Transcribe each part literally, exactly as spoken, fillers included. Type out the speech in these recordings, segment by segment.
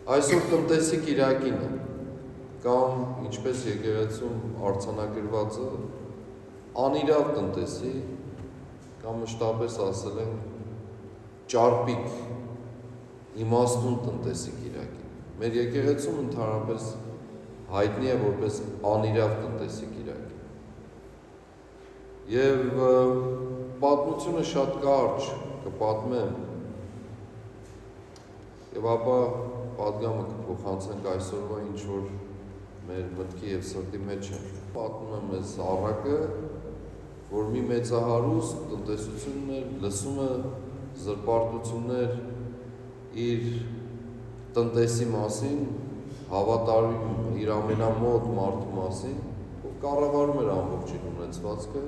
Այսօր տնտեսի կիրակին է, կամ ինչպես եկեղեցում արձանագրված է, անիրավ տնտեսի, կամ մշտապես ասել են ճարպիկ, իմաստուն տնտեսի կիրակին։ Մեր եկեղեցում ընդհանրապես հայտնի է որպես անիրավ տնտեսի կիրակին։ Եվ պատմությունը շատ կարճ կպատմեմ, եւ ապա պատգամը կփոխանցենք այսօրվա ինչ որ մեր մտքի եւ սրտի մեջ է։ Պատմում եմ մեզ առակը, որ մի մեծահարուստ տնտեսությունն էր, լսում է զրպարտություններ իր տնտեսի մասին, հավատարիմ իր ամենամոտ մարդու մասին, ով կառավարում էր ամբողջ իր ունեցվածքը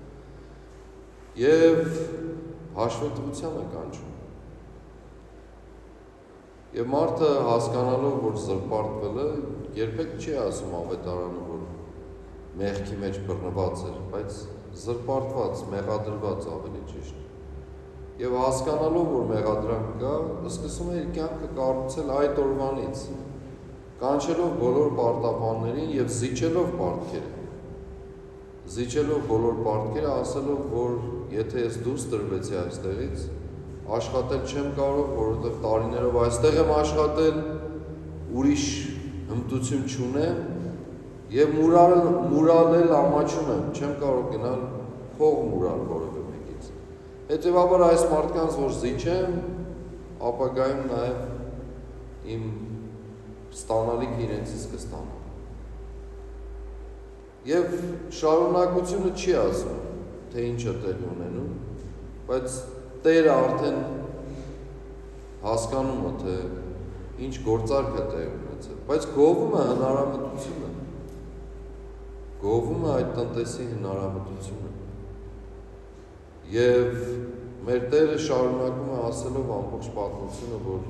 եւ հաշվետվության է կանչում։ Եվ մարդը հասկանալով, որ զրպարտվել է, երբեք չի ասում ավետարանը, որ մեղքի մեջ բռնված էր, բայց զրպարտված, մեղադրված ավելի ճիշտ։ Եվ հասկանալով, որ մեղադրանք կա, սկսում է իր կյանքը կառուցել այդ օրվանից, կանչելով բոլոր պարտապաններին եւ զիջելով պարտքերը։ Զիջելով բոլոր պարտքերը, ասելով, որ եթե ես դուրս տրվեցի այստեղից, աշխատել չեմ կարող, որովհետև տարիներով այստեղ եմ աշխատել, ուրիշ հմտություն չունեմ եւ մուրալել ամաչում եմ, չեմ կարող գնալ փող մուրալ որևէ մեկից։ Հետևաբար այս մարդկանց որ զիջեմ, ապագայում նաեւ իմ ստանալիք իրենցից կստանամ։ Եվ շարունակությունը չի ասում, թե ինչ է տեղի ունենում, բայց Տերը արդեն հասկանում է, թե ինչ գործարք է տեղի ունեցել, բայց գովում է հնարամտությունը, գովում է այդ տնտեսի հնարամտությունը։ Եվ մեր Տերը շարունակում է ասելով ամբողջ պատմությունը, որ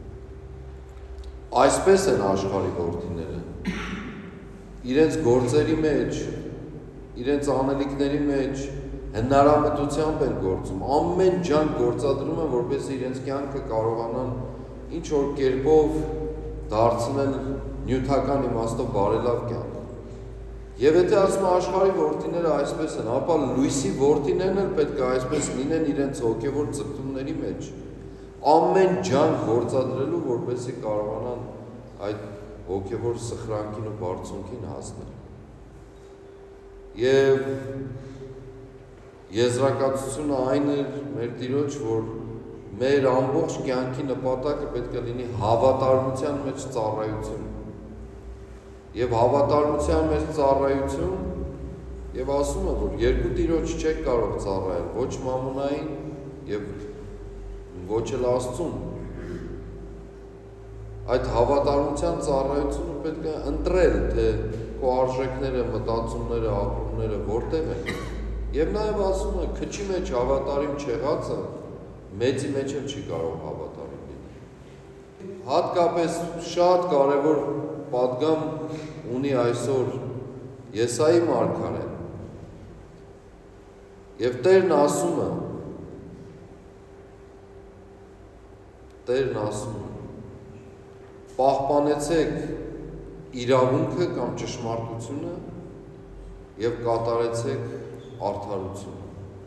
այսպես են աշխարհի որդիները, իրենց գործերի մեջ, իրենց անելիքների մեջ հնարամտությամբ են գործում, ամեն ջանք գործադրում են, որպեսզի իրենց կյանքը կարողանան ինչ որ կերպով դարձնել նյութական իմաստով բարելավ կյանք։ Եվ եթե ասում է աշխարհի որդիները այսպես են, ապա լույսի որդիներն էլ պետք է այսպես լինեն իրենց հոգևոր ձգտումների մեջ, ամեն ջանք գործադրելու, որպեսզի կարողանան այդ հոգևոր սխրանքին ու բարձունքին հասնել։ Եվ եզրակացությունը այն էր մեր Տիրոջ, որ մեր ամբողջ կյանքի նպատակը պետք է լինի հավատարմության մեջ ծառայություն։ Եվ հավատարմության մեջ ծառայություն, եւ ասում է, որ երկու Տիրոջ չեք կարող ծառայել, ոչ մամոնային եւ ոչ էլ Աստծուն։ Այդ հավատարմության ծառայությունը պետք է ընտրել, թե քո արժեքները, մտածումները, ապրումները որտեղ են։ Եվ նաև ասում է, քչի մեջ հավատարիմ չեղածը մեծի մեջ էլ չի կարող հավատարիմ լինել։ Հատկապես շատ կարևոր պատգամ ունի այսօր Եսայի մարգարեն։ Եվ Տերն ասում է, Տերն ասում է, պահպանեցեք իրավունքը կամ ճշմարտությունը եւ կատարեցեք արդարությունը։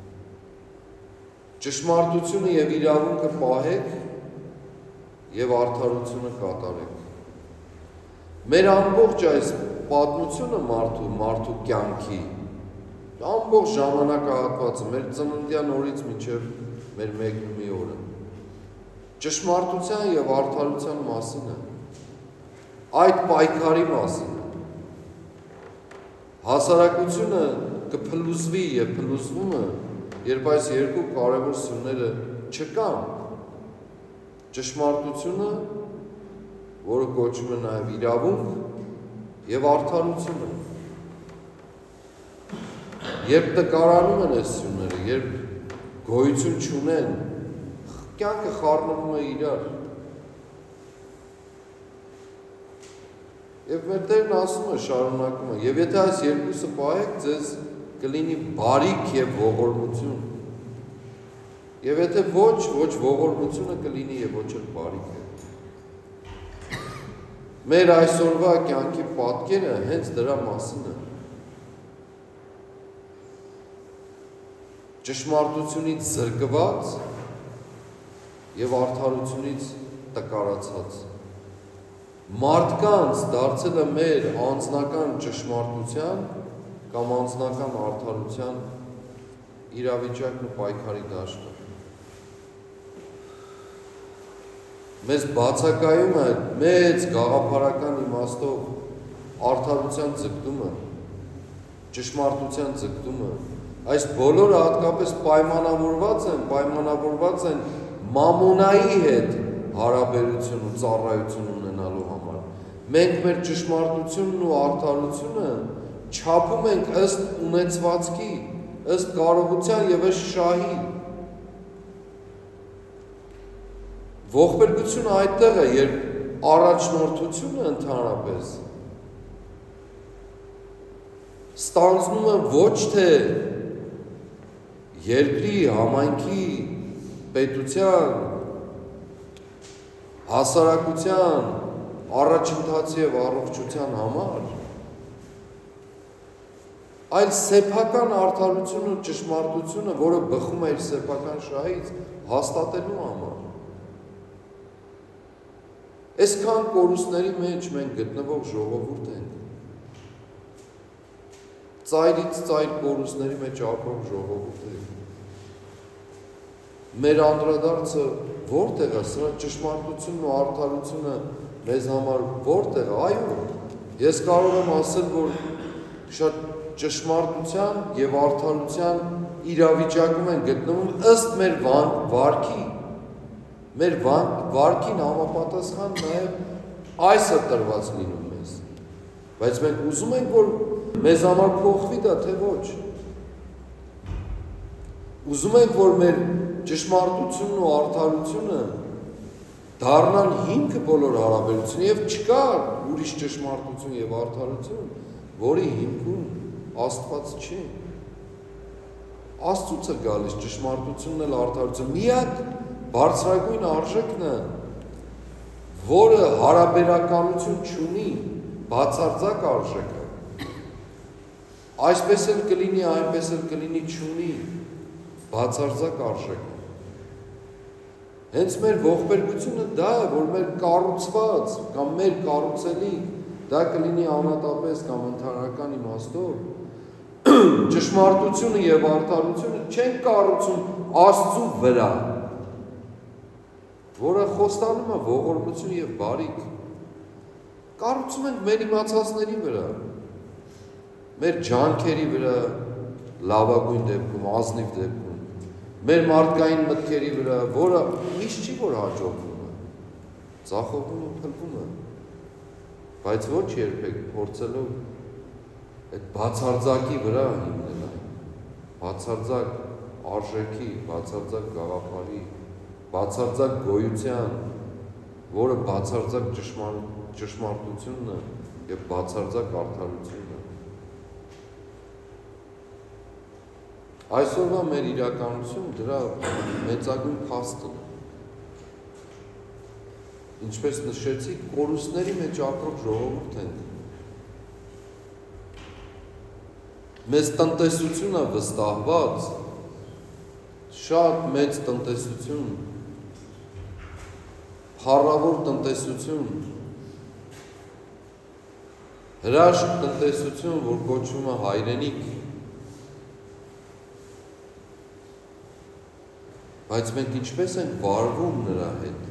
Ճշմարտությունը եւ իրավունքը պահեք եւ արդարությունը կատարեք։ Մեր ամբողջ այս պատմությունը մարդու, մարդու կյանքի, ամբողջ ժամանակահատվածը, մեր ծննդյան օրից մինչև մեր մեկնումի օրը, ճշմարտության եւ արդարության մասին է, այդ պայքարի մասին է։ Հասարակությունը կփլուզվի եւ փլուզվում է, երբ այս երկու կարևոր սյուները չկան։ Ճշմարտությունը, որը կոչվում է նաեւ իրավունք եւ արդարությունը։ Երբ տկարանում են այս սյուները, երբ գոյություն չունեն, կյանքը խառնվում է իրար։ Եվ մեր Տերն ասում է, շարունակում է, եւ եթե այս երկուսը պահեք, ձեզ կլինի բարիք եւ ողորմություն։ Եվ եթե ոչ, ոչ ողորմությունը կլինի եւ ոչ էլ բարիքը։ Մեր այսօրվա կյանքի պատկերը հենց դրա մասին է։ Ճշմարտությունից զրկված եւ արդարությունից տկարացած։ Մարդկանց դարձել է մեր անձնական ճշմարտության կամ անձնական արդարության իրավիճակն ու պայքարի դաշտը։ Մեզ բացակայում է մեծ գաղափարական իմաստով արդարության ձգտումը, ճշմարտության ձգտումը։ Այս բոլորը հատկապես պայմանավորված են, պայմանավորված են մամոնայի հետ հարաբերություն ու ծառայություն ունենալու համար։ Մենք մեր ճշմարտությունն ու արդարությունը չափում ենք ըստ ունեցվածքի, ըստ կարողության եւ ըստ շահի։ Ողբերգությունը այդտեղ է, երբ առաջնորդությունը ընդհանրապես ստանձնում է ոչ թե երկրի, համայնքի, պետության, հասարակության, առաջընթացի եւ առողջության համար, այլ սեփական արդարությունը ու ճշմարտությունը, որը բխում է իր սեփական շահից, հաստատելու համար։ Այսքան կորուստների մեջ մենք գտնվող ժողովուրդ ենք։ Ծայրից ծայր կորուստների մեջ ապրող ժողովուրդ ենք։ Մեր անդրադարձը որտեղ է, սրա ճշմարտությունն ու արդարությունը մեզ համար որտեղ է, այո, ես կարող եմ ասել, որ շատ ճշմարտության եւ արդարության իրավիճակում են գտնվում ըստ մեր վարքի, մեր վարքին համապատասխան նաև այս է տրված լինում մեզ, բայց մենք ուզում ենք, որ մեզ համար փոխվի դա, թե ոչ։ Ուզում ենք, որ մեր ճշմարտությունն ու արդարությունը դառնան հիմքը բոլոր հարաբերություն եւ չկա ուրիշ ճշմարտություն եւ արդարություն, որի հիմքում Աստված չի։ Աստծուց է գալիս ճշմարտությունն էլ արդարությունը։ Միակ բարձրագույն արժեքն է, որը հարաբերականություն չունի, բացարձակ արժեք է։ Այսպես էլ կլինի, այնպես էլ կլինի չունի, բացարձակ արժեք է։ Հենց մեր ողբերգությունը դա է, որ մեր կառուցված կամ մեր կառուցելիք, դա կլինի անհատապես կամ ընդհանրական իմաստով, ճշմարտությունը եւ արդարությունը չեն կառուցում Աստծու վրա, որը խոստանում է ողորմություն եւ բարիք, կառուցում ենք մեր իմացածների վրա, մեր ջանքերի վրա, լավագույն դեպքում, ազնիվ դեպքում, մեր մարդկային մտքերի վրա, որը միշտ չի որ հաջողվում է, ծախողում ու փլվում է, բայց ոչ երբեք փորձելով այդ բացարձակի վրա հիմնել այն, բացարձակ արժեքի, բացարձակ գաղափարի, բացարձակ գոյության, որը բացարձակ ճշմարտությունն է եւ բացարձակ արդարությունն է։ Այսօրվա մեր իրականություն դրա մեծագույն փաստն է։ Ինչպես նշեցի, կորուստների մեջ ապրող ժողովուրդ ենք։ Մեզ տնտեսությունը վստահված, շատ մեծ տնտեսություն, փառավոր տնտեսություն, հրաշք տնտեսություն, որ կոչվում է հայրենիք, բայց մենք ինչպես ենք վարվում նրա հետ,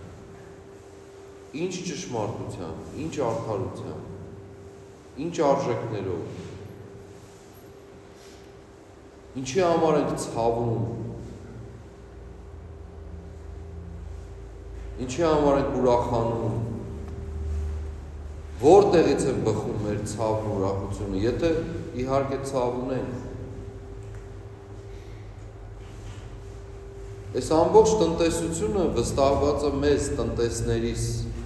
ինչ ճշմարտությամբ, ինչ արդարությամբ, ինչ արժեքներով, ինչի համար ենք ցավում, ինչի համար ենք ուրախանում, որտեղից են բխում մեր ցավն ու ուրախությունը, եթե իհարկե ցավ ունենք։ Այս ամբողջ տնտեսությունը վստահված է մեզ տնտեսներիս,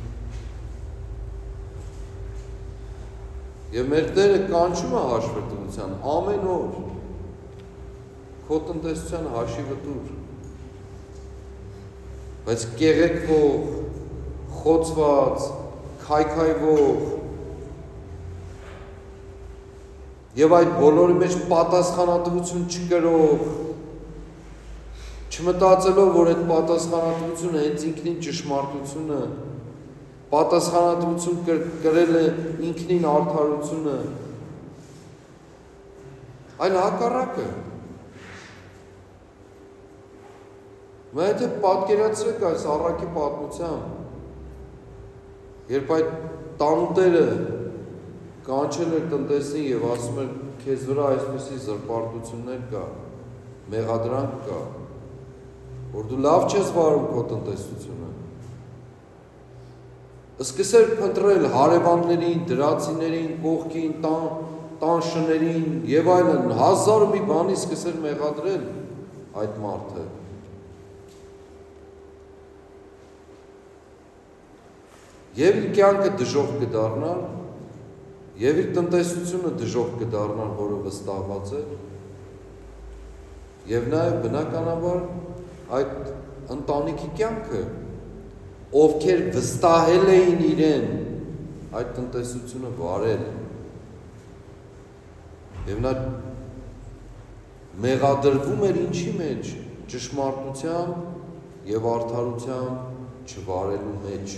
եւ մեր Տերը կանչում է հաշվետվության ամեն օր, քո տնտեսության հաշիվը տուր, բայց կեղեքվող, խոցված, քայքայվող եւ այդ բոլորի մեջ պատասխանատվություն չկրող, չմտածելով, որ այդ պատասխանատվությունը հենց ինքնին ճշմարտությունը, պատասխանատվություն կրել է ինքնին արդարությունը, այլ հակառակը։ Մենք եթե պատկերացրեք այս առակի պատմությամբ, երբ այդ տանուտերը կանչել էր տնտեսին եւ ասում էր քեզ վրա այսպիսի զրպարտություններ կա, մեղադրանք կա, որ դու լավ չես վարում քո տնտեսությունը։ Սկսեր փնտրել հարևաններին, դրացիներին, կողքին, տան, տան շներին եւ այլն, հազար ու մի բանի սկսեր մեղադրել այդ մարդը։ Եվ իր կյանքը դժոխք կդառնար, եւ իր տնտեսությունը դժոխք կդառնար, որը վստահված է, եւ նաեւ բնականաբար այդ ընտանիքի կյանքը, ովքեր վստահել էին իրեն այդ տնտեսությունը վարել, եւ նա մեղադրվում էր ինչի մեջ, ճշմարտությամբ եւ արդարությամբ չվարելու մեջ,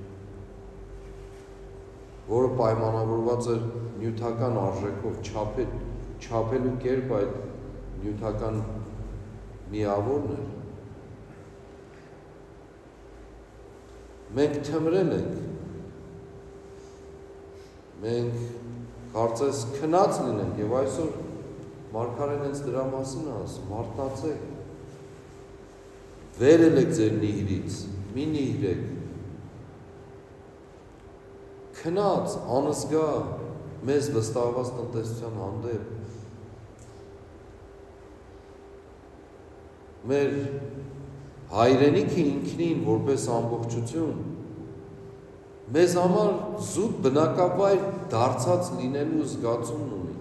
որը պայմանավորված էր նյութական արժեքով, չափել, չափելու կերպ այդ նյութական միավորն էր։ Մենք թմրել ենք, մենք կարծես քնած լինենք եւ այսօր Մարգարեն հենց դրա մասին է ասում, մարտնացեք, վեր ելեք ձեր նիհրից, մի նիհրեք, քնած, անզգա, մեզ վստահված տնտեսության հանդեպ, մեր հայրենիքը ինքնին որպես ամբողջություն, մեզ համար զուտ բնակավայր դարձած լինելու զգացումն ունի,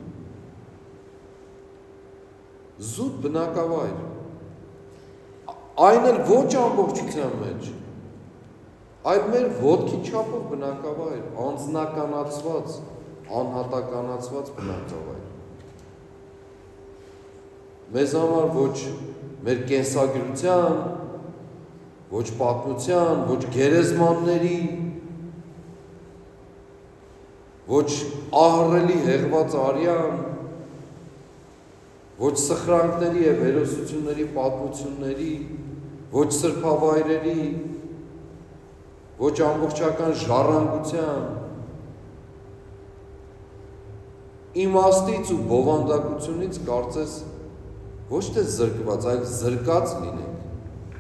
զուտ բնակավայր, այն էլ ոչ ամբողջության մեջ, այլ մեր ոտքի չափով բնակավայր, անձնականացված, անհատականացված բնակավայր։ Մեզ համար ոչ մեր կենսագրության, ոչ պատմության, ոչ գերեզմանների, ոչ ահռելի հեղված արյան, ոչ սխրանքների եւ հերոսությունների պատմությունների, ոչ սրբավայրերի, ոչ ամբողջական ժառանգության, իմաստից ու բովանդակությունից կարծես ոչ թե զրկված, այլ զրկած լինենք։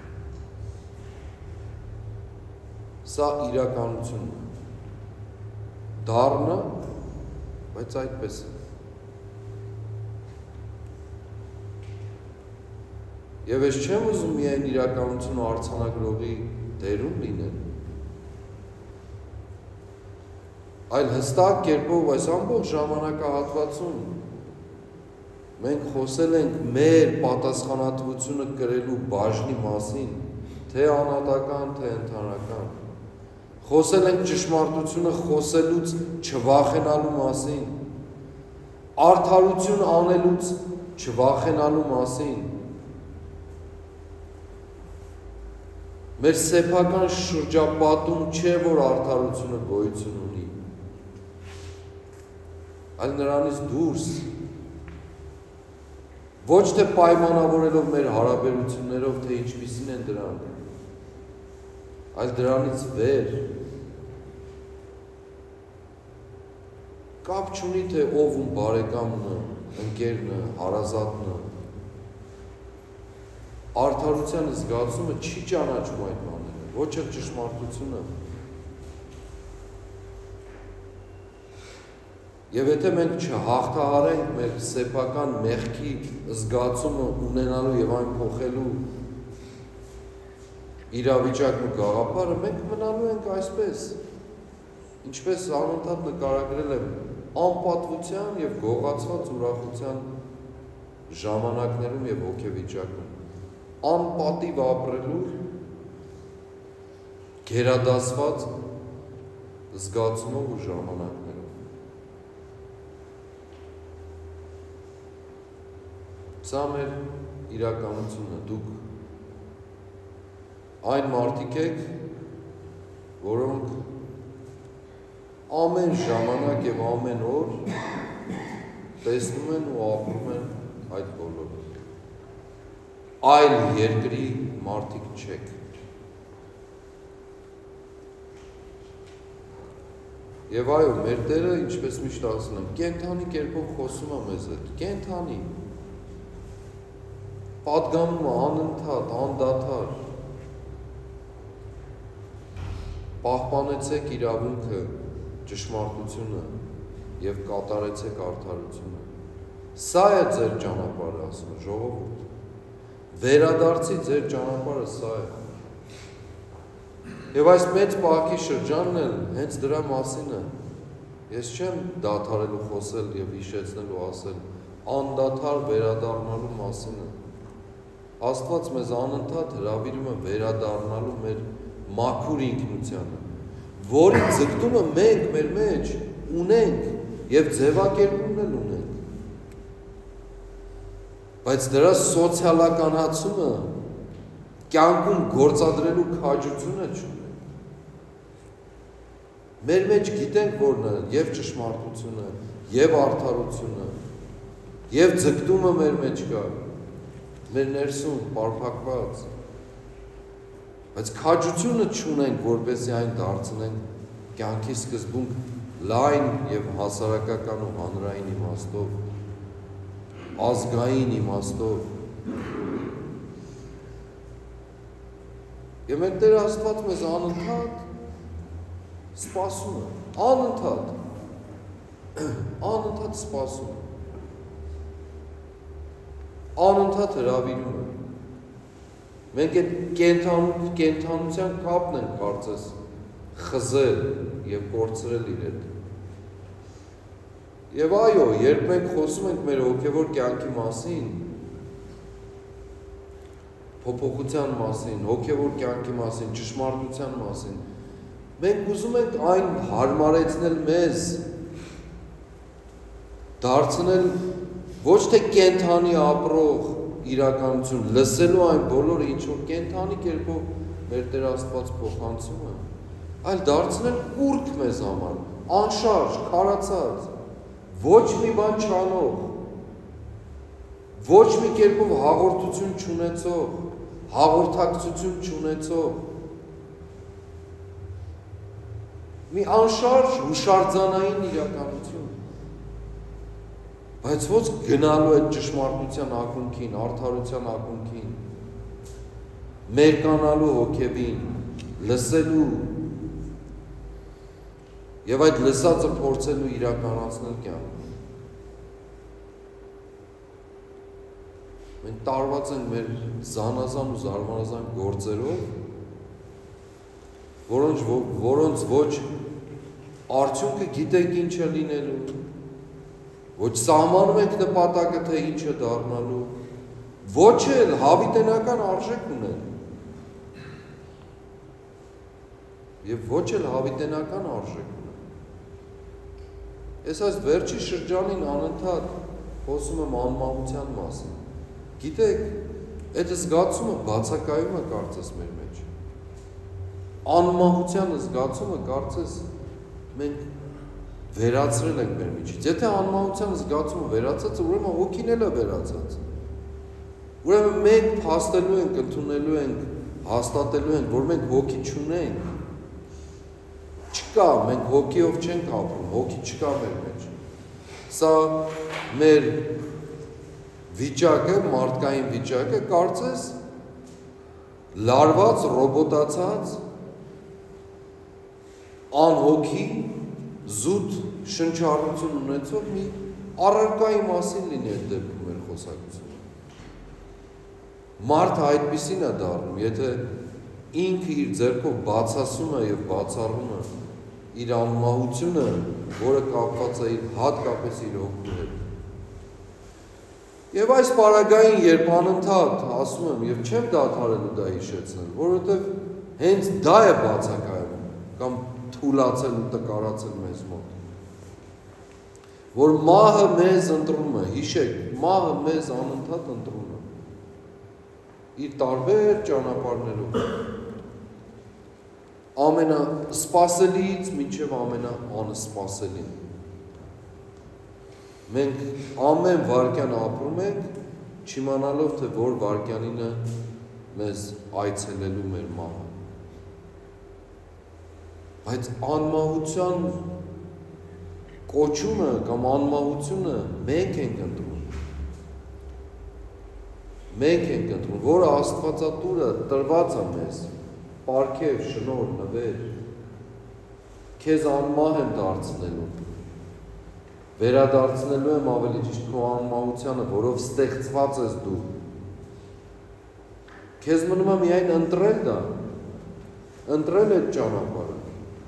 Սա իրականությունն է։ Դառնա, բայց այդպես է։ Եվ ես չեմ ուզում միայն իրականությունը արձանագրողի դերում լինել, այլ հստակ կերպով այս ամբողջ ժամանակահատվածում մենք խոսել ենք մեր պատասխանատվությունը կրելու բաժնի մասին, թե անհատական, թե ընդհանրական։ Խոսել ենք ճշմարտությունը խոսելուց չվախենալու մասին, արդարություն անելուց չվախենալու մասին։ Մեր սեփական շրջապատում չէ, որ արդարությունը գոյություն ունի, այլ նրանից դուրս, ոչ թե պայմանավորելով մեր հարաբերություններով, թե ինչպիսին են դրանք, այլ դրանից վեր, կապ չունի, թե ով ում բարեկամն է, ընկերն է, հարազատն է, արդարության զգացումը չի ճանաչում այդ բաները, ոչ էլ ճշմարտությունը։ Եվ եթե մենք չհաղթահարենք մեր սեփական մեղքի զգացումը ունենալու եւ այն փոխելու իրավիճակն ու գաղափարը, մենք մնալու ենք այսպես, ինչպես անընդհատ նկարագրել եմ, անպատվության եւ գողացված ուրախության ժամանակներում եւ հոգեվիճակում, անպատիվ ապրելու, գերադասված զգացումով ու ժամանակներով։ Սա մեր իրականությունը, դուք այն մարդիկ եք, որոնք ամեն ժամանակ եւ ամեն օր տեսնում են ու ապրում են այդ բոլորը։ Այլ երկրի մարդիկ չեք։ Եվ այո, մեր Տերը, ինչպես միշտ ասում եմ, կենթանի կերպով խոսում է մեզ հետ, կենթանի։ Պատգամում է անընդհատ, անդադար։ Պահպանեցեք իրավունքը, ճշմարտությունը եւ կատարեցեք արդարությունը։ Սա է ձեր ճանապարհը, ասում է ժողովուրդ։ Վերադարձի ձեր ճանապարհը սա է։ Եվ այս մեծ պահքի շրջանն էլ հենց դրա մասին է։ Ես չեմ դադարելու խոսել եւ հիշեցնելու ասել, անդադար վերադառնալու մասին է։ Աստված մեզ անընդհատ հրավիրում է վերադառնալու մեր մաքուր ինքնությանը, որի ձգտումը մենք մեր մեջ ունենք եւ ձևակերպումն էլ ունենք։ Բայց դրա սոցիալականացումը կյանքում գործադրելու քաջությունը չունենք։ Մեր մեջ գիտենք որն է եւ ճշմարտությունը, եւ արդարությունը, եւ ձգտումը մեր մեջ կա, մեր ներսում պարփակված։ Բայց քաջությունը չունենք, որպեսզի այն դարձնենք կյանքի սկզբունք լայն եւ հասարակական ու հանրային իմաստով, ազգային իմաստով։ Եվ մեր Տեր Աստված մեզ անընդհատ սպասում է, անընդհատ, անընդհատ սպասում է, անընդհատ հրավիրում է։ Մենք այդ կենթանության կապն ենք կարծես խզել եւ կորցրել իր հետ։ Եվ այո, երբ մենք խոսում ենք մեր հոգևոր կյանքի մասին, փոփոխության մասին, հոգևոր կյանքի մասին, ճշմարտության մասին, մենք ուզում ենք այն հարմարեցնել մեզ, դարձնել ոչ թե կենթանի ապրող իրականություն, լսելու այն բոլորը, ինչ որ կենթանի կերպով մեր Տեր Աստված փոխանցում է, այլ դարձնել կուրք մեզ համար, անշարժ, քարացած, ոչ մի բան չանող, ոչ մի կերպով հաղորդություն չունեցող, հաղորդակցություն չունեցող, մի անշարժ հուշարձանային իրականություն, բայց ոնց գնալու այդ ճշմարտության ակունքին, արդարության ակունքին, մերկանալու հոգևին, լսելու եւ այդ լսածը փորձելու իրականացնել կյանքում։ Մենք տարված ենք մեր զանազան ու զարմանազան գործերով, որոնց որոնց ոչ արդյունքը գիտենք ինչ է լինելու, ոչ սահմանում ենք նպատակը, թե ինչ է դառնալու, ոչ էլ հավիտենական արժեք ունեն, եւ ոչ էլ հավիտենական արժեք ունեն։ Ես այս վերջի շրջանին անընդհատ խոսում եմ անմահության մասին։ Գիտեք, այդ զգացումը բացակայում է կարծես մեր մեջ։ Անմահության զգացումը կարծես մենք վերացրել ենք մեր միջից։ Եթե անմահության զգացումը վերացած է, ուրեմն հոգին էլ է վերացած։ Ուրեմն մենք փաստելու ենք, ընդունելու ենք, հաստատելու ենք, որ մենք հոգի չունենք։ Չկա, մենք հոգիով չենք ապրում, հոգի չկա մեր մեջ։ Սա մեր վիճակը, մարդկային վիճակը կարծես լարված, ռոբոտացած, անհոգի, զուտ շնչառություն ունեցող մի առարկայի մասին լինի այդ դեպքում մեր խոսակցությունը։ Մարդը այդպիսին է դառնում, եթե ինքը իր ձեռքով բացասում է եւ բացառում է իր անմահությունը, որը կապված է իր հատկապես իր հոգու հետ։ Եվ այս պարագային, երբ անընդհատ ասում եմ եւ չեմ դադարելու դա հիշեցնել, որովհետեւ հենց դա է բացակայում, կամ թուլացել ու տկարացել մեզ մոտ։ Որ մահը մեզ ընտրում է, հիշեք, մահը մեզ անընդհատ ընտրում է։ Իր տարբեր ճանապարհներով։ Ամենասպասելիից մինչև ամենաանսպասելին։ Մենք ամեն վայրկյան ապրում ենք, չիմանալով, թե որ վայրկյանինը մեզ այցելելու մեր մահը։ Բայց անմահության կոչումը կամ անմահությունը մենք ենք ընտրում։ Մենք ենք ընտրում, որը Աստվածատուրը տրված է մեզ, պարգև, շնորհ, նվեր, քեզ անմահ եմ դարձնելու, վերադարձնելու եմ ավելի ճիշտ քո անմահությանը, որով ստեղծված ես դու։ Քեզ մնում է միայն ընտրել դա, ընտրել այդ ճանապարհը,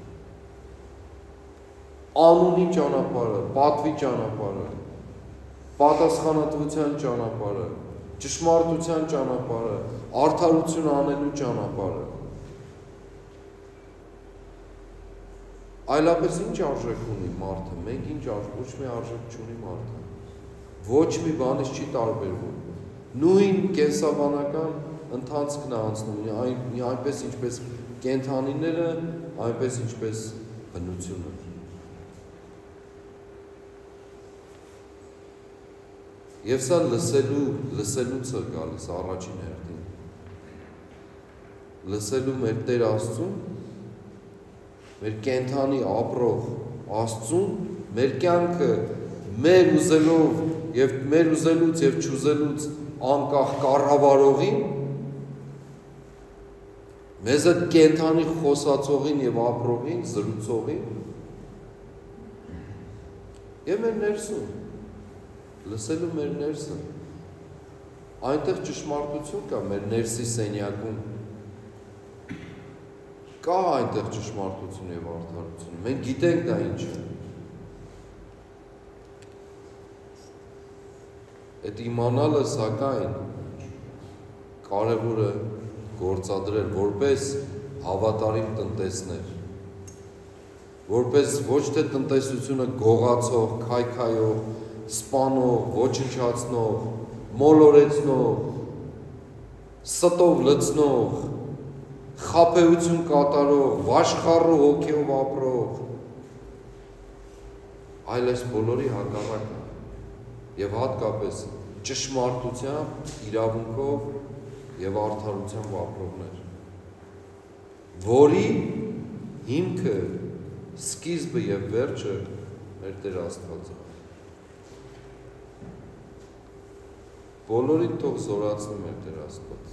անունի ճանապարհը, պատվի ճանապարհը, պատասխանատվության ճանապարհը, ճշմարտության ճանապարհը, արդարություն անելու ճանապարհը։ Այլապես ինչ արժեք ունի մարդը, մենք ինչ արժեք, ոչ մի արժեք չունի մարդը, ոչ մի բանից չի տարբերվում, նույն կենսաբանական ընթացքն է անցնում, այնպես ինչպես կենդանիները, այնպես ինչպես բնությունը։ Եվ սա լսելու, լսելուց է գալիս առաջին հերթին, լսելու մեր Տեր Աստծուն, մեր կենդանի ապրող Աստծուն, մեր կյանքը մեր ուզելով եւ մեր ուզելուց եւ չուզելուց անկախ կառավարողին, մեզ այդ կենդանի խոսացողին եւ ապրողին, զրուցողին եւ մեր ներսում, լսելու մեր ներսը, այնտեղ ճշմարտություն կա մեր ներսի սենյակում, կա այնտեղ ճշմարտություն եւ արդարություն, մենք գիտենք դա ինչ է, այդ իմանալը սակայն կարևոր է գործադրել որպես հավատարիմ տնտեսներ, որպես ոչ թե տնտեսությունը գողացող, քայքայող, սպանող, ոչնչացնող, մոլորեցնող, ստով լցնող, խաբեություն կատարող, վաշխառու հոգեով ապրող, այլ այս բոլորի հակառակը եւ հատկապես ճշմարտությամբ, իրավունքով եւ արդարությամբ ապրողներ, որի հիմքը, սկիզբը եւ վերջը մեր Տեր Աստվածը։ Բոլորին թող զորացնի մեր Տեր Աստված։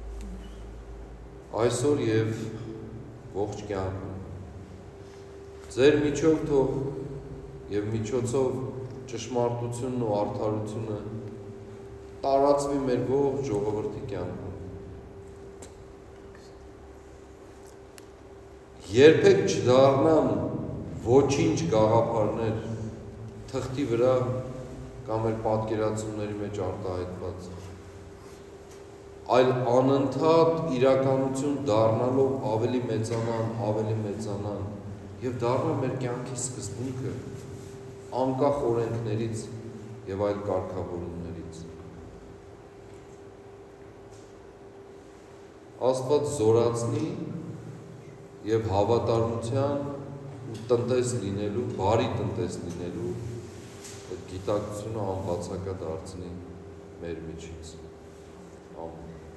Այսօր եւ ողջ կյանքում ձեր միջով թող եւ միջոցով ճշմարտությունն ու արդարությունը տարածվի մեր ողջ ժողովրդի կյանքում։ Երբեք չդառնան ոչինչ գաղափարներ թղթի վրա կամ մեր պատկերացումների մեջ արտահայտված, այլ անընդհատ իրականություն դառնալով ավելի մեծանան, ավելի մեծանան եւ դառնան մեր կյանքի սկզբունքը, անկախ օրենքներից եւ այլ կարգավորումներից։ Աստված զորացնի եւ հավատարմության ու տնտես լինելու, բարի տնտես լինելու այդ գիտակցությունը անբացակա դարձնի մեր միջից։ Ամեն։